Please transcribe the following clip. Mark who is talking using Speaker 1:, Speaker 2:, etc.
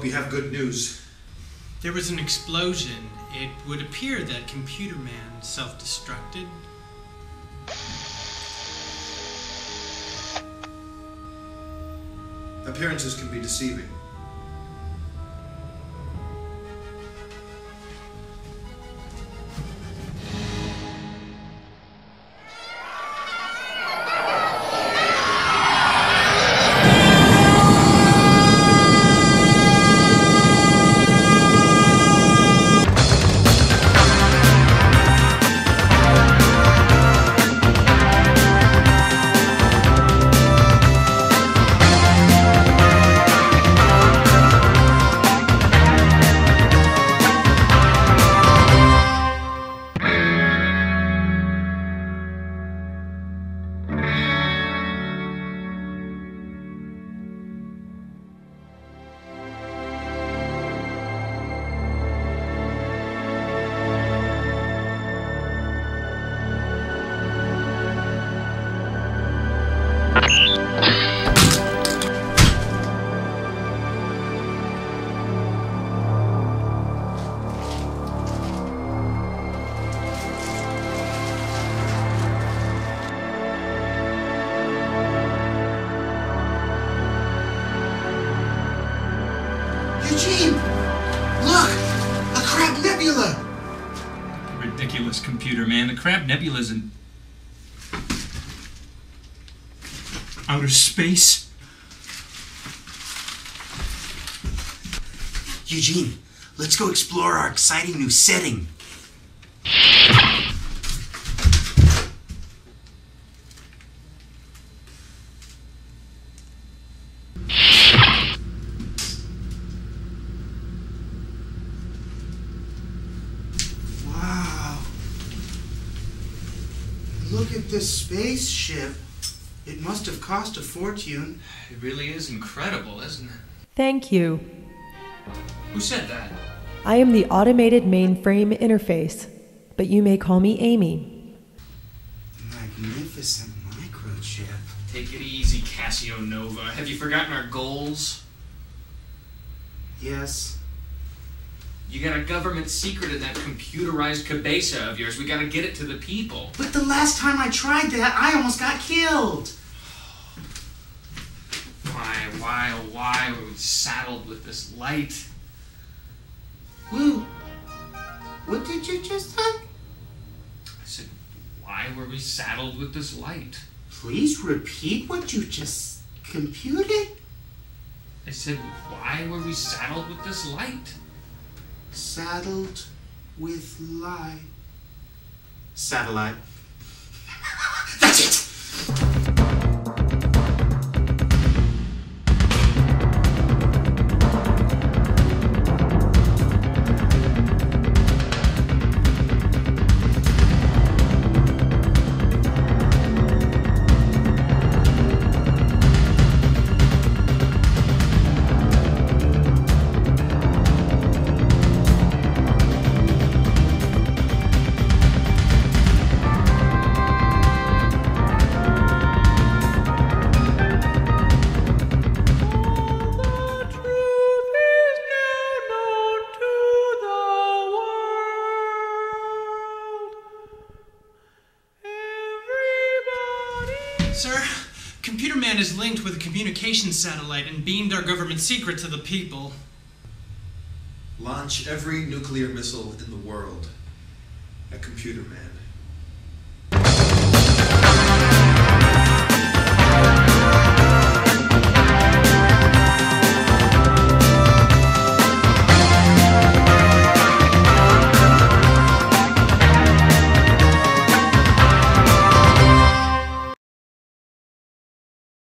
Speaker 1: hope you have good news.
Speaker 2: There was an explosion. It would appear that Computerman self-destructed.
Speaker 1: Appearances can be deceiving.
Speaker 3: Eugene! Look! A crab nebula!
Speaker 4: Ridiculous, Computerman. The Crab Nebula is in outer space.
Speaker 3: Eugene, let's go explore our exciting new setting. Wow. Look at this spaceship. It must have cost a fortune.
Speaker 4: It really is incredible, isn't it?
Speaker 5: Thank you.
Speaker 4: Who said that?
Speaker 5: I am the automated mainframe interface, but you may call me Amy.
Speaker 3: Magnificent microchip.
Speaker 4: Take it easy, Cassio Nova. Have you forgotten our goals?
Speaker 3: Yes.
Speaker 4: You got a government secret in that computerized cabeza of yours. We gotta get it to the people.
Speaker 3: But the last time I tried that, I almost got killed.
Speaker 4: Why were we saddled with this light?
Speaker 3: Woo. What did you just say?
Speaker 4: I said, why were we saddled with this light?
Speaker 3: Please repeat what you just computed?
Speaker 4: I said, why were we saddled with this light?
Speaker 3: Saddled with light. Satellite. That's it!
Speaker 2: Sir, Computerman is linked with a communications satellite and beamed our government secret to the people.
Speaker 1: Launch every nuclear missile in the world at Computerman.